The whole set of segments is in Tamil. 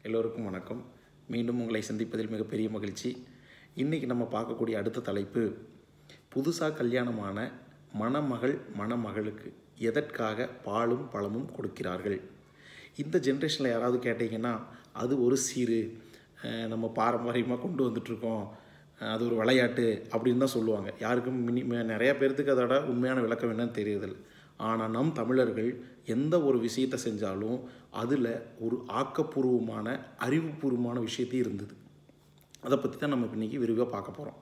எல்லோருக்கும் வணக்கம். மீண்டும் உங்களை சந்திப்பதில் மிகப்பெரிய மகிழ்ச்சி. இன்றைக்கி நம்ம பார்க்கக்கூடிய அடுத்த தலைப்பு, புதுசாக கல்யாணமான மணமகள் மணமகளுக்கு எதற்காக பாலும் பழமும் கொடுக்கிறார்கள். இந்த ஜென்ரேஷனில் யாராவது கேட்டிங்கன்னா அது ஒரு சீரு, நம்ம பாரம்பரியமாக கொண்டு வந்துட்ருக்கோம், அது ஒரு விளையாட்டு அப்படின்னு தான் சொல்லுவாங்க. யாருக்கும் நிறையா பேர்த்துக்கு அதோட உண்மையான விளக்கம் என்னன்னு தெரியுதில்லை. ஆனால் நம் தமிழர்கள் எந்த ஒரு விஷயத்தை செஞ்சாலும் அதில் ஒரு ஆக்கப்பூர்வமான அறிவுபூர்வமான விஷயத்தையும் இருந்தது. அதை பற்றி தான் நம்ம இன்றைக்கி விரிவாக பார்க்க போகிறோம்.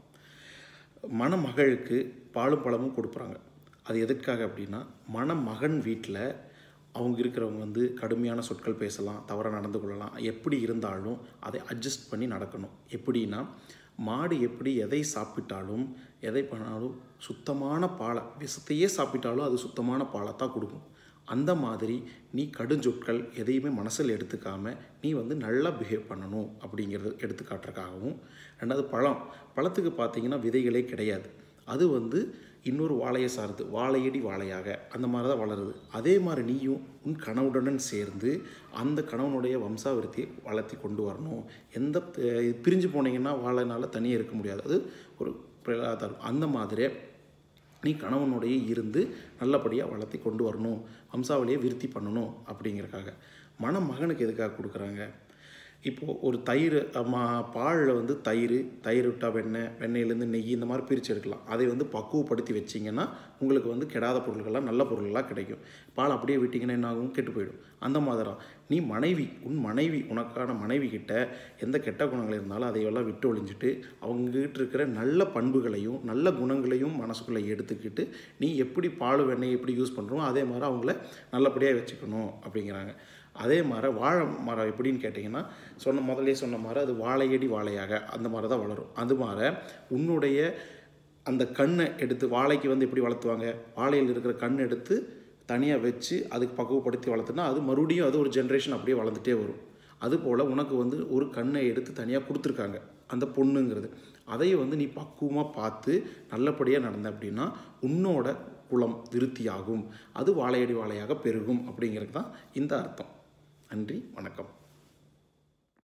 மணமகளுக்கு பாலும் பழமும் கொடுக்குறாங்க. அது எதுக்காக அப்படின்னா, மணமகன் வீட்டில் அவங்க இருக்கிறவங்க கடுமையான சொற்கள் பேசலாம், தவறாக நடந்து கொள்ளலாம். எப்படி இருந்தாலும் அதை அட்ஜஸ்ட் பண்ணி நடக்கணும். எப்படின்னா, மாடு எப்படி எதை சாப்பிட்டாலும் எதை பண்ணாலும் சுத்தமான பாலை, விஷத்தையே சாப்பிட்டாலும் அது சுத்தமான பாலை தான் கொடுக்கும். அந்த மாதிரி நீ கடுஞ்சொற்கள் எதையுமே மனசில் எடுத்துக்காமல் நீ நல்லா பிஹேவ் பண்ணணும் அப்படிங்கிறது எடுத்துக்காட்டுறதுக்காகவும். ரெண்டாவது, பழத்துக்கு பார்த்திங்கன்னா விதைகளே கிடையாது. அது இன்னொரு வாழையை சார்ந்து வாழையடி வாழையாக அந்த மாதிரி தான் வளருது. அதே மாதிரி நீயும் உன் கணவனுடன் சேர்ந்து அந்த கணவனுடைய வம்சாவிருத்தியை வளர்த்தி கொண்டு வரணும். பிரிஞ்சு போனீங்கன்னா வாழைனால் தனியாக இருக்க முடியாது, அது ஒரு பிரலாதாரம். அந்த மாதிரி நீ கணவனுடைய இருந்து நல்லபடியாக வளர்த்தி கொண்டு வரணும், வம்சாவளியை விருத்தி பண்ணணும் அப்படிங்கிறக்காக. மணமகனுக்கு எதுக்காக கொடுக்குறாங்க? இப்போது ஒரு தயிர், பாலில் தயிர் விட்டால் வெண்ணெயிலேருந்து நெய் இந்த மாதிரி பிரித்து எடுக்கலாம். அதை பக்குவப்படுத்தி வச்சிங்கன்னா உங்களுக்கு கெடாத பொருள்கள்லாம் நல்ல பொருள்களாக கிடைக்கும். பால் அப்படியே விட்டிங்கன்னா என்ன ஆகும்? கெட்டு போயிடும். அந்த மாதிரி நீ உனக்கான மனைவி கிட்ட எந்த கெட்ட குணங்கள் இருந்தாலும் அதையெல்லாம் விட்டு ஒழிஞ்சிட்டு அவங்ககிட்ட இருக்கிற நல்ல பண்புகளையும் நல்ல குணங்களையும் மனசுக்குள்ளே எடுத்துக்கிட்டு நீ எப்படி பால் வெண்ணெய் எப்படி யூஸ் பண்ணுறோமோ அதே மாதிரி அவங்கள நல்லபடியாக வச்சுக்கணும் அப்படிங்கிறாங்க. அதே மாதிரி வாழை மரம் எப்படின்னு கேட்டிங்கன்னா, முதல்ல சொன்ன மாதிரி அது வாழையடி வாழையாக அந்த மாதிரி தான் வளரும். அது மாதிரி உன்னுடைய அந்த கண்ணை எடுத்து, வாழைக்கு எப்படி வளர்த்துவாங்க, வாழையில் இருக்கிற கண் எடுத்து தனியாக வச்சு அதுக்கு பக்குவப்படுத்தி வளர்த்துனா அது மறுபடியும் அது ஒரு ஜென்ரேஷன் அப்படியே வளர்ந்துட்டே வரும். அதுபோல் உனக்கு ஒரு கண்ணை எடுத்து தனியாக கொடுத்துருக்காங்க அந்த பொண்ணுங்கிறது. அதையும் நீ பக்குவமாக பார்த்து நல்லபடியாக நடந்த அப்படின்னா உன்னோட குலம் விருத்தியாகும், அது வாழையடி வாழையாக பெருகும் அப்படிங்கிறது தான் இந்த அர்த்தம். நன்றி, வணக்கம்.